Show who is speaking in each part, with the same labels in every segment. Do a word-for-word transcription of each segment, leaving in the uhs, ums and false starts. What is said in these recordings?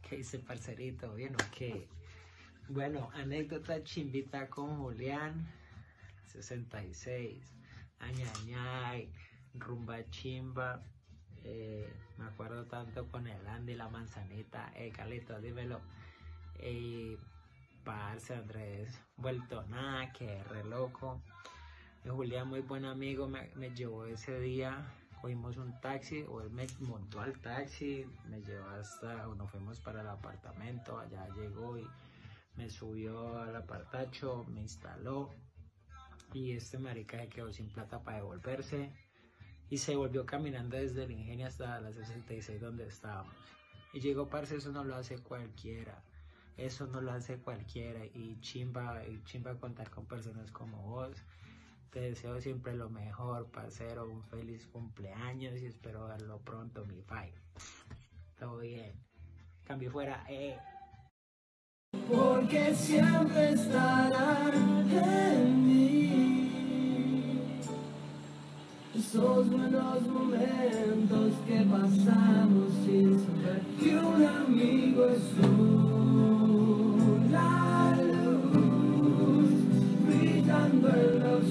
Speaker 1: ¿Qué dice, parcerito? ¿Bien o qué? Bueno, anécdota chimbita con Julián, sesenta y seis, añañay, rumba chimba. Eh, me acuerdo tanto con el Andy, la manzanita. Eh, Calito, dímelo. Eh, parce, Andrés, vuelto nada, que re loco. Eh, Julián, muy buen amigo, me, me llevó ese día. Cogimos un taxi, o él me montó al taxi, me llevó hasta, o nos fuimos para el apartamento, allá llegó y me subió al apartacho, me instaló, y este marica se quedó sin plata para devolverse, y se volvió caminando desde el Ingenio hasta la sesenta y seis donde estábamos, y llegó, parce, eso no lo hace cualquiera, eso no lo hace cualquiera, y chimba, y chimba contar con personas como vos. Te deseo siempre lo mejor, parcero, un feliz cumpleaños y espero verlo pronto, mi pai. Todo bien. Cambio fuera, eh.
Speaker 2: Porque siempre estarán en mí esos buenos momentos que pasamos sin saber que un amigo es una luz brillando en la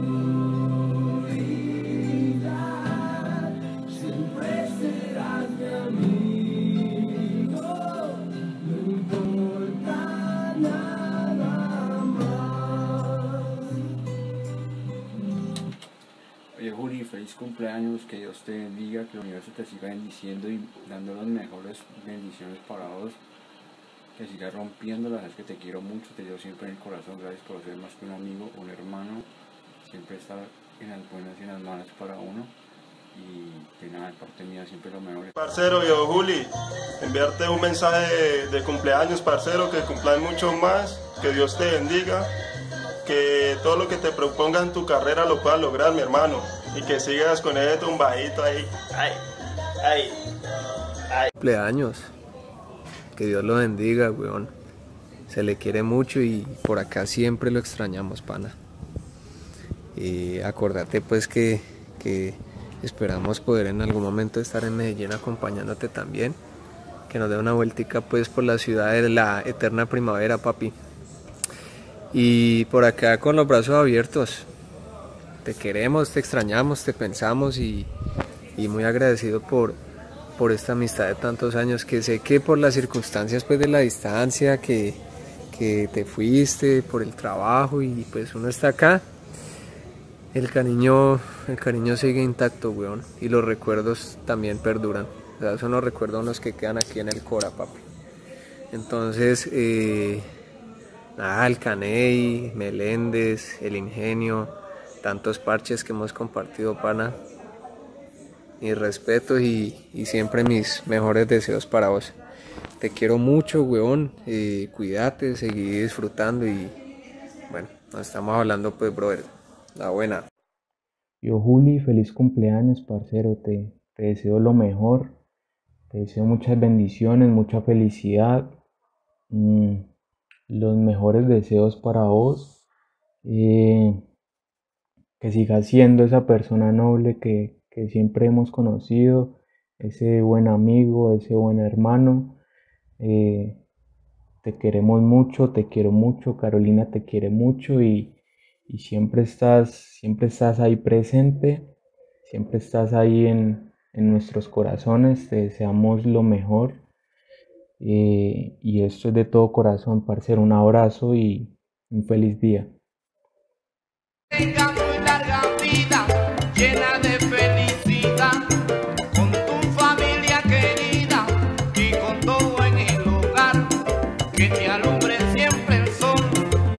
Speaker 2: oscuridad. Siempre serás mi amigo, no importa nada más.
Speaker 3: Oye Juli, feliz cumpleaños, que Dios te bendiga, que el universo te siga bendiciendo y dando las mejores bendiciones para vos, que sigas rompiéndolas, sabes que te quiero mucho, te llevo siempre en el corazón, gracias por ser más que un amigo, un hermano, siempre estar en las buenas y en las malas para uno, y de nada, de parte mía siempre lo mejor.
Speaker 4: Parcero, yo Juli, enviarte un mensaje de, de cumpleaños, parcero, que cumplan mucho más, que Dios te bendiga, que todo lo que te propongas en tu carrera lo puedas lograr, mi hermano, y que sigas con ese tumbadito ahí, ay, ay, ay.
Speaker 5: Cumpleaños, que Dios lo bendiga, weón, se le quiere mucho y por acá siempre lo extrañamos, pana. Y acordate pues que, que esperamos poder en algún momento estar en Medellín acompañándote también, que nos dé una vueltica pues por la ciudad de la eterna primavera, papi. Y por acá con los brazos abiertos, te queremos, te extrañamos, te pensamos y, y muy agradecido por, por esta amistad de tantos años, que sé que por las circunstancias pues de la distancia, que, que te fuiste, por el trabajo y pues uno está acá, el cariño, el cariño sigue intacto, weón, y los recuerdos también perduran. O sea, son los recuerdos los que quedan aquí en el Cora, papi. Entonces, eh, nada, el Caney, Meléndez, el Ingenio, tantos parches que hemos compartido, pana. Mis respetos y, y siempre mis mejores deseos para vos. Te quiero mucho, weón, eh, cuídate, seguí disfrutando y bueno, nos estamos hablando pues, brother. La buena.
Speaker 6: Yo Juli, feliz cumpleaños, parcero, te, te deseo lo mejor, te deseo muchas bendiciones, mucha felicidad, mm, los mejores deseos para vos, eh, que sigas siendo esa persona noble que, que siempre hemos conocido, ese buen amigo, ese buen hermano, eh, te queremos mucho, te quiero mucho, Carolina te quiere mucho y y siempre estás, siempre estás ahí presente, siempre estás ahí en, en nuestros corazones, te deseamos lo mejor eh, y esto es de todo corazón, parcero, un abrazo y un feliz día.
Speaker 2: Tenga muy larga vida, llena de